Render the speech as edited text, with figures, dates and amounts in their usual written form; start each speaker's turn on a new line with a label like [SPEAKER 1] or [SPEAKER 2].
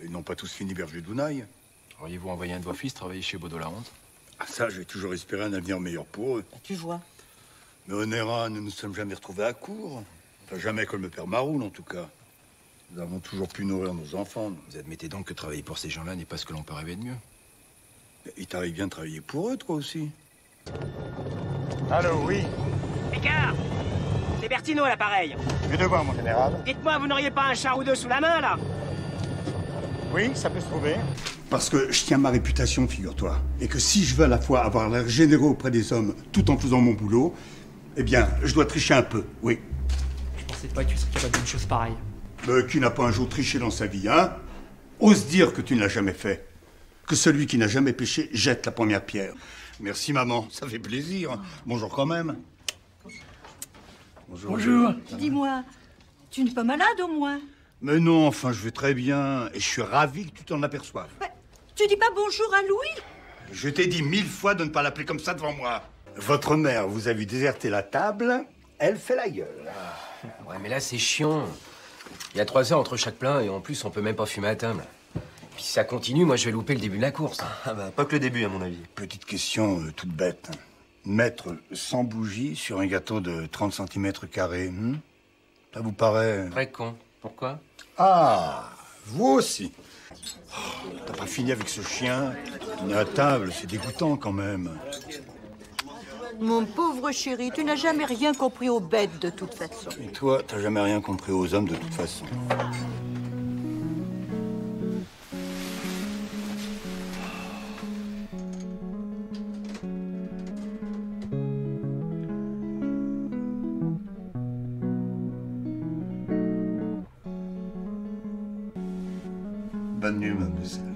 [SPEAKER 1] Ils n'ont pas tous fini berger d'Ounaï.
[SPEAKER 2] Auriez-vous envoyé un de vos fils travailler chez Baudot-la-Honte?
[SPEAKER 1] Ah ça, j'ai toujours espéré un avenir meilleur pour eux.
[SPEAKER 3] Bah, tu vois.
[SPEAKER 1] Mais Onera, nous ne nous sommes jamais retrouvés à court. Enfin, jamais comme le père Maroul, en tout cas. Nous avons toujours pu nourrir nos enfants.
[SPEAKER 2] Vous admettez donc que travailler pour ces gens-là n'est pas ce que l'on peut rêver de mieux?
[SPEAKER 1] Il t'arrive bien de travailler pour eux, toi aussi.
[SPEAKER 4] Allô, oui.
[SPEAKER 5] Écart! C'est Bertino à l'appareil.
[SPEAKER 4] Je vais voir, mon général.
[SPEAKER 5] Dites-moi, vous n'auriez pas un char ou deux sous la main, là?
[SPEAKER 4] Oui, ça peut se trouver.
[SPEAKER 1] Parce que je tiens ma réputation, figure-toi. Et que si je veux à la fois avoir l'air généreux auprès des hommes tout en faisant mon boulot, eh bien, je dois tricher un peu, oui.
[SPEAKER 6] Je pensais pas que tu serais capable d'une chose pareille.
[SPEAKER 1] Qui n'a pas un jour triché dans sa vie, hein? Ose dire que tu ne l'as jamais fait. Que celui qui n'a jamais péché jette la première pierre. Merci, maman, ça fait plaisir. Bonjour quand même. Bonjour.
[SPEAKER 3] Bonjour. Dis-moi, tu n'es pas malade au moins?
[SPEAKER 1] Mais non, enfin, je vais très bien. Et je suis ravi que tu t'en aperçoives.
[SPEAKER 3] Bah, tu dis pas bonjour à Louis?
[SPEAKER 1] Je t'ai dit 1000 fois de ne pas l'appeler comme ça devant moi. Votre mère vous a vu déserter la table, elle fait la gueule.
[SPEAKER 2] Ouais, mais là, c'est chiant. Il y a 3 heures entre chaque plein et en plus, on peut même pas fumer à table. Puis si ça continue, moi, je vais louper le début de la course.
[SPEAKER 7] Ah bah, pas que le début, à mon avis.
[SPEAKER 1] Petite question toute bête. Mettre 100 bougies sur un gâteau de 30 cm², ça vous paraît...
[SPEAKER 2] Très con. Pourquoi?
[SPEAKER 1] Ah, vous aussi. Oh, t'as pas fini avec ce chien? On est à table, c'est dégoûtant quand même.
[SPEAKER 3] Mon pauvre chéri, tu n'as jamais rien compris aux bêtes de toute façon.
[SPEAKER 1] Et toi, t'as jamais rien compris aux hommes de toute façon. Bonne nuit, mademoiselle.